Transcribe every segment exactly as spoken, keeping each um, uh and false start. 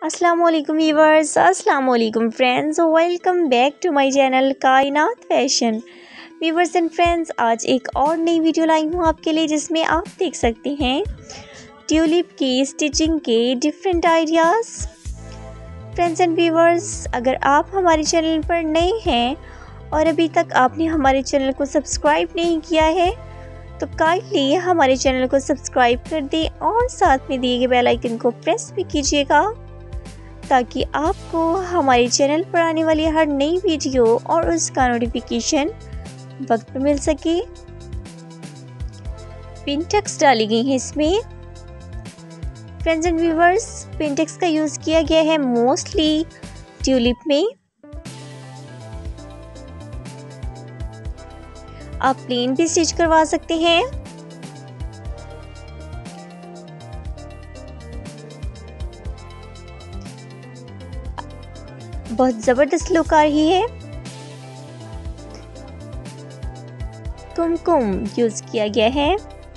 अस्सलाम वालेकुम व्यूअर्स, अस्सलाम वालेकुम friends, welcome back to my channel Kainat fashion. Viewers and friends, आज एक और नई वीडियो लाई हूँ आपके लिए, जिसमें आप देख सकते हैं ट्यूलिप की स्टिचिंग के different ideas. Friends and viewers, अगर आप हमारे चैनल पर नए हैं और अभी तक आपने हमारे चैनल को सब्सक्राइब नहीं किया है तो काइंडली हमारे चैनल को सब्सक्राइब कर दें और साथ में दिए गए बेल आइकन को प्रेस भी कीजिएगा, ताकि आपको हमारे चैनल पर आने वाली हर नई वीडियो और उसका नोटिफिकेशन वक्त पर मिल सके। पिनटेक्स डाली गई है इसमें। फ्रेंड्स एंड व्यूअर्स, पिनटेक्स का यूज़ किया गया है मोस्टली ट्यूलिप में। आप प्लेन भी स्टिच करवा सकते हैं। बहुत ज़बरदस्त लुक आ रही है। कुमकुम यूज़ किया गया है।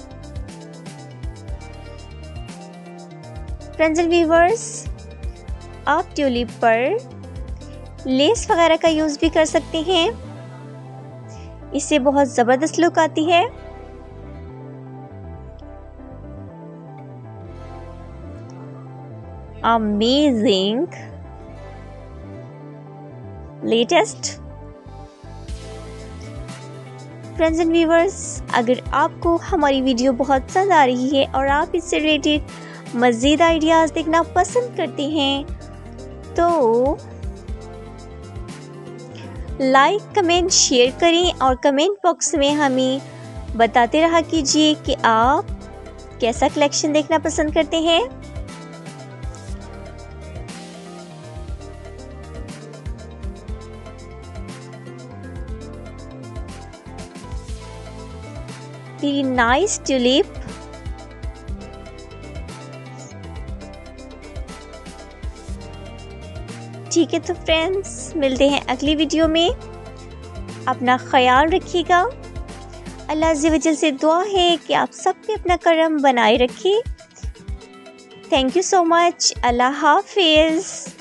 फ्रेंड्स एंड व्यूअर्स, आप ट्यूलिप पर लेस वगैरह का यूज़ भी कर सकते हैं, इससे बहुत ज़बरदस्त लुक आती है। Amazing, latest. Friends and viewers, अगर आपको हमारी वीडियो बहुत पसंद आ रही है और आप इससे रिलेटेड मज़ीद आइडियाज़ देखना पसंद करते हैं तो लाइक, कमेंट, शेयर करें और कमेंट बॉक्स में हमें बताते रहा कीजिए कि आप कैसा कलेक्शन देखना पसंद करते हैं। The nice tulip। ठीक है, तो फ्रेंड्स मिलते हैं अगली वीडियो में। अपना ख्याल रखिएगा। अल्लाह अज़्ज़ व जल से दुआ है कि आप सब पे अपना करम बनाए रखें। Thank you so much. अल्लाह हाफिज़।